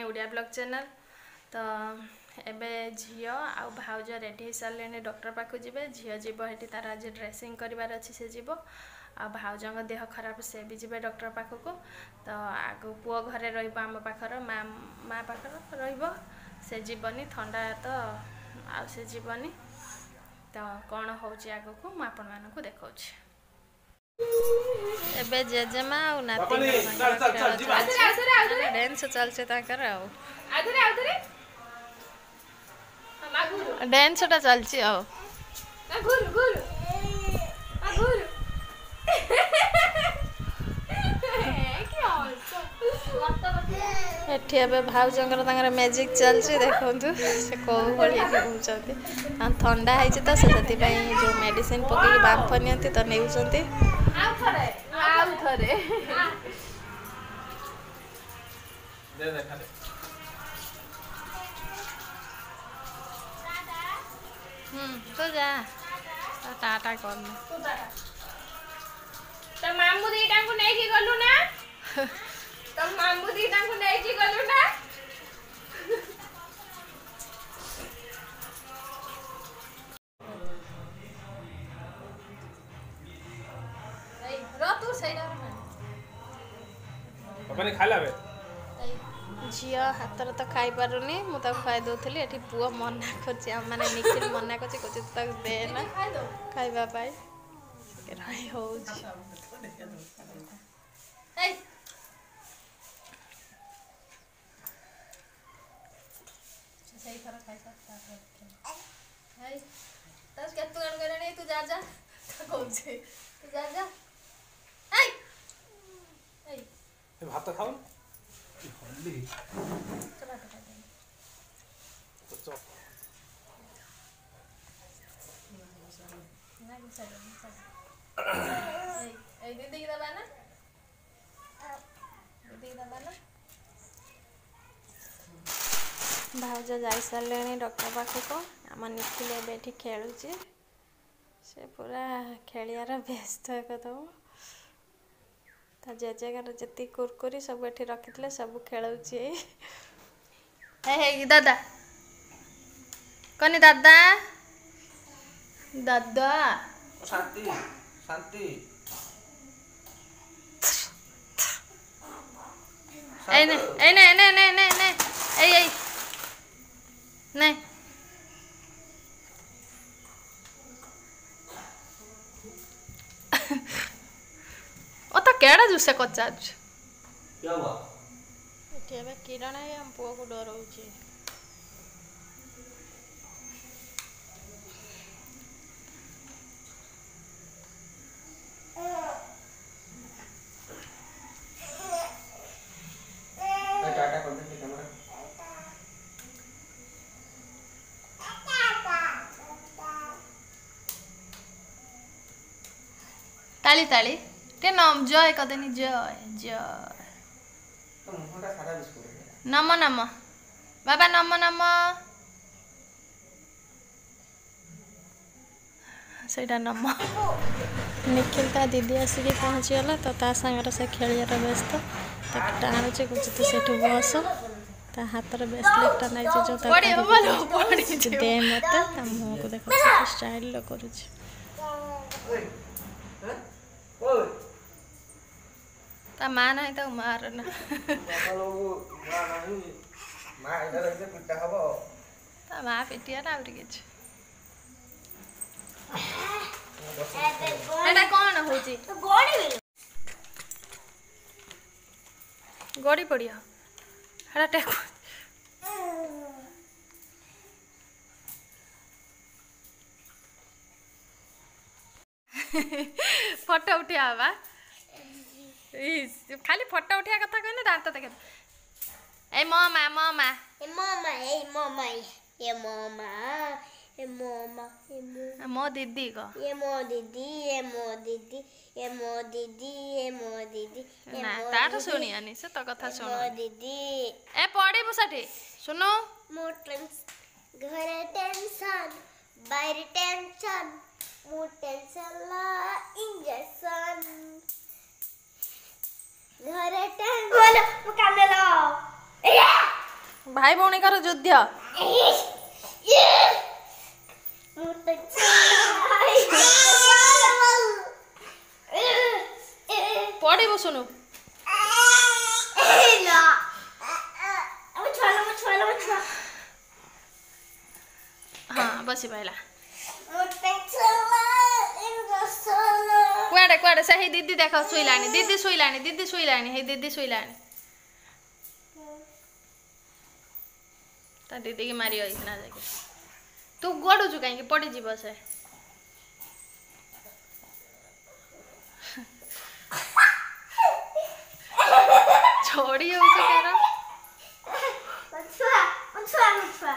Odia blog channel. तो एबे झियो आ भाउज ready हो सारे डॉक्टर पाखु जीवे। झियो जीव हेटी तार आज ड्रेसिंग करार अच्छे से जीव आ भाउजों देह खराब से भी जीवे डॉक्टर पाखु को। तो आग पुओ घरे रम पाखर माँ पाखर से जीवनी ठंडा तो आ से जीवनी। तो कौन होची आग को मुझे आपण मानक देखा एबे जेजेमा आ नाती डांस चलছে ताकर डांस टा चलছি आ एठी एबे भाउजंकर तांकर मैजिक चलছি देखंतु से को भली होउचंती आ ठंडा हैछि त से सती पई जो मेडिसिन पके बांफ नियंती त नेउचंती आ थरे दे दे खाले तो जा टाटा करना तो टाटा तो मामू दीटा को नहीं की गलु ना तो मामू दीटा को नहीं की गलु ना ए रतु सैडा अपने खाला बे झियो हाथ तो खाई पारुनी मुझे खुआई दूसरी ये पुओ मना कर माने निखिल मना कर दे ना खाइबा पाई रही हो तू जा जा तू जा जा भात खाऊ हल्दी तो चौक ए दीदी की दबा ना दीदी की दबा ना भाउज जाई सारे डॉक्टर पाखक आम निखिल एबे खेलुची से पूरा खेलियार व्यस्त एकदम जेजेगार जी कुरकुरी सब ये रखी सब खेलुची दादा कनी दादा दादा शांति शांति ए नहीं नहीं नहीं नहीं नहीं नहीं ए नहीं ओ तो केड़ा जुसे कच्चा क्या हुआ एठी एबे किरण है हम पुओ को डरौची टाटा कर दे कैमरा ताली ताली ते नाम जय कदनी जय जय नम नम बाबा नम नम सेटा नम निखिल ता दीदी आसिक पहुँचीगला तो ता सागर से खेलियार व्यस्त टाणुचे कुछ तो सेठ बस ता हाथ ब्रेसलेटा नहीं जो दे मत मुँह को देख स्टाइल करुच ता मां नहीं तो मार ना ता मां पिटिया ना किछ एटा कोन होची गोड़ी पड़िया एटा टेक फोटो उठिया बा खाली फोटो उठिया कथा कहने दांत देख ए मामा मामा ए मामा ए मामा ए मामा ए मामा ए मो दीदी को ए मो दीदी ए मो दीदी ए मो दीदी ए मो दीदी ना तार सुनियानी से तो कथा सुनो मो दीदी ए पड़ी बुसाठी सुनो मो टेंशन घरे टेंशन बाहर टेंशन मो टेंशन ला इंजेक्शन घरे टेंशन बोलो मो काने लो भाई भौणी कर युद्ध पड़ी बसुनु हाँ बसी पाइला कुआडे कुआडे से हे दीदी देख शुइलानी दीदी शुइलानी दीदी शुइलानी हे दीदी शुइलानी ता दीदी की मारी होइना जाके तू गोडु छु काई पड़ी जीव से छोड़ी हो से तेरा अच्छा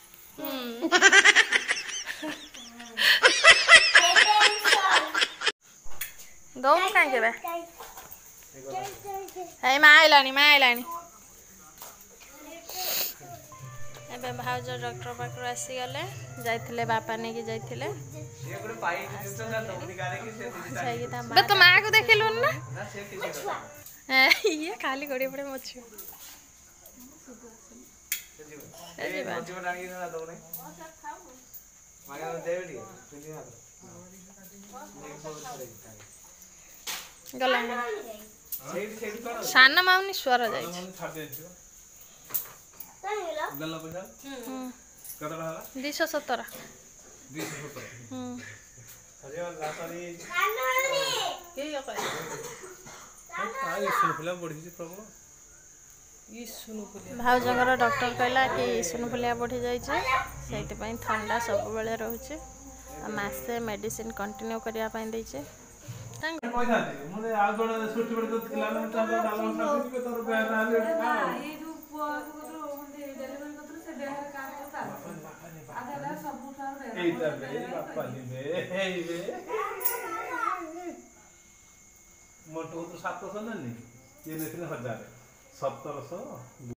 दो काई के बे हे मा आइलानी एबे भाउज डॉक्टर पाखर आसी गले जाइथिले बापा ने की जाइथिले बे तो मां को देखिलु ना ये खाली गोड़ी पड़े मछु गला साना माउनी स्वर जाई 217 भाउजर डॉक्टर कहला कि इसुनफुलिया बढ़ी जाइए ठंडा सब बेले रोचे मासे मेडिसिन कंटिन्यू करने देचे मोटो तो 700 नहीं ये 1700